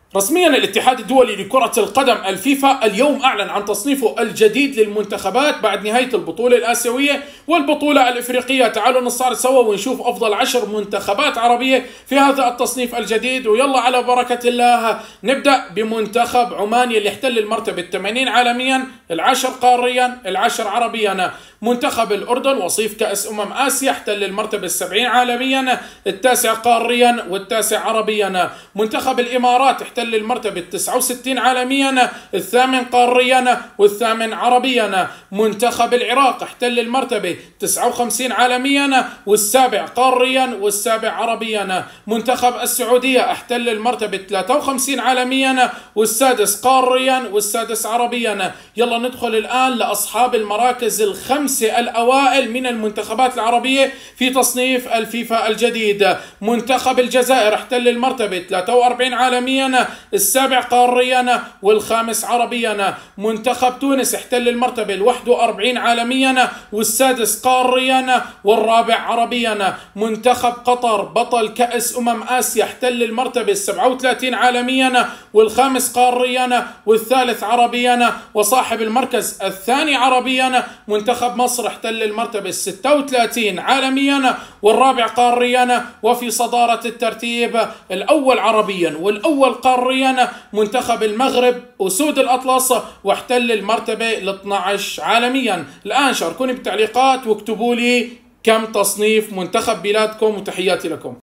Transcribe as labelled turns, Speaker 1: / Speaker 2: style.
Speaker 1: رسميا الاتحاد الدولي لكرة القدم الفيفا اليوم أعلن عن تصنيفه الجديد للمنتخبات بعد نهاية البطولة الآسيوية والبطولة الإفريقية. تعالوا نستعرض سوا ونشوف أفضل 10 منتخبات عربية في هذا التصنيف الجديد، ويلا على بركة الله. نبدأ بمنتخب عمان اللي احتل المرتبة 80 عالميا، 10 قاريا، 10 عربيا. منتخب الأردن وصيف كأس آسيا احتل المرتبة 70 عالميا، 9 قاريا و9 عربيا. منتخب الإمارات احتل المرتبة 69 عالميا، 8 قاريا و8 عربيا. منتخب العراق احتل المرتبة 59 عالميا، وال7 قاريا وال7 عربيا. منتخب السعودية احتل المرتبة 53 عالميا، والسادس قاريا والسادس عربيا. يلا ندخل الآن لأصحاب المراكز الخمسة الأوائل من المنتخبات العربية في تصنيف الفيفا الجديد. منتخب الجزائر احتل المرتبة 43 عالميا، 7 قاريا وال5 عربيا. منتخب تونس احتل المرتبة 41 عالميا، والسادس قاريا والرابع عربيا. منتخب قطر بطل كأس آسيا احتل المرتبة 37 عالميا، والخامس قاريا والثالث عربيا، وصاحب المركز الثاني عربيا منتخب مصر احتل المرتبة 36 عالميا والرابع قاريا، وفي صدارة الترتيب الأول عربيا والأول قاريا منتخب المغرب أسود الأطلس، واحتل المرتبة 12 عالميا. الآن شاركوني بالتعليقات واكتبوا لي كم تصنيف منتخب بلادكم، وتحياتي لكم.